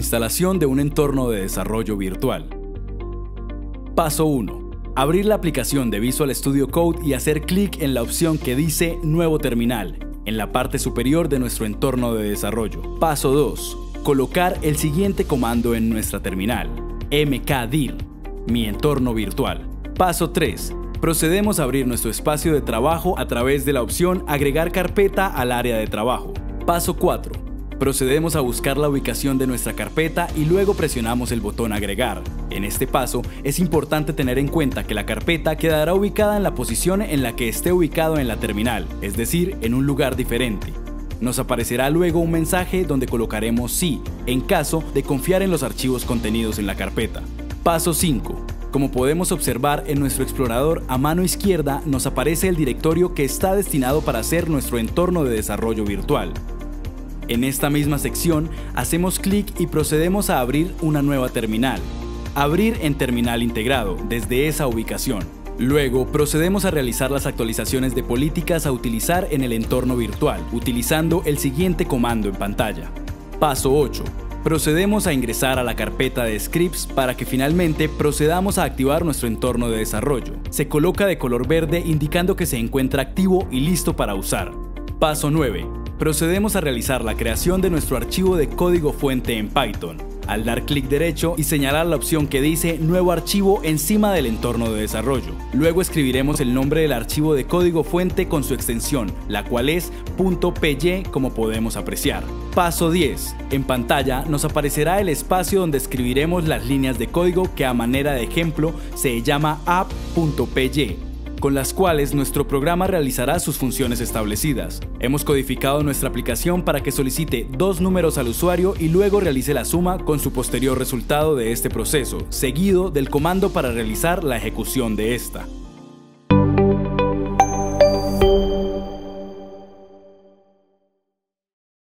Instalación de un entorno de desarrollo virtual. Paso 1. Abrir la aplicación de Visual Studio Code y hacer clic en la opción que dice Nuevo terminal, en la parte superior de nuestro entorno de desarrollo. Paso 2. Colocar el siguiente comando en nuestra terminal: mkdir, mi entorno virtual. Paso 3. Procedemos a abrir nuestro espacio de trabajo a través de la opción Agregar carpeta al área de trabajo. Paso 4. Procedemos a buscar la ubicación de nuestra carpeta y luego presionamos el botón Agregar. En este paso es importante tener en cuenta que la carpeta quedará ubicada en la posición en la que esté ubicado en la terminal, es decir, en un lugar diferente. Nos aparecerá luego un mensaje donde colocaremos sí, en caso de confiar en los archivos contenidos en la carpeta. Paso 5. Como podemos observar en nuestro explorador, a mano izquierda nos aparece el directorio que está destinado para ser nuestro entorno de desarrollo virtual. En esta misma sección hacemos clic y procedemos a abrir una nueva terminal. Abrir en terminal integrado desde esa ubicación. Luego procedemos a realizar las actualizaciones de políticas a utilizar en el entorno virtual, utilizando el siguiente comando en pantalla. Paso 8. Procedemos a ingresar a la carpeta de scripts para que finalmente procedamos a activar nuestro entorno de desarrollo. Se coloca de color verde indicando que se encuentra activo y listo para usar. Paso 9. Procedemos a realizar la creación de nuestro archivo de código fuente en Python, al dar clic derecho y señalar la opción que dice Nuevo archivo encima del entorno de desarrollo. Luego escribiremos el nombre del archivo de código fuente con su extensión, la cual es .py, como podemos apreciar. Paso 10. En pantalla nos aparecerá el espacio donde escribiremos las líneas de código que a manera de ejemplo se llama app.py, con las cuales nuestro programa realizará sus funciones establecidas. Hemos codificado nuestra aplicación para que solicite 2 números al usuario y luego realice la suma con su posterior resultado de este proceso, seguido del comando para realizar la ejecución de esta.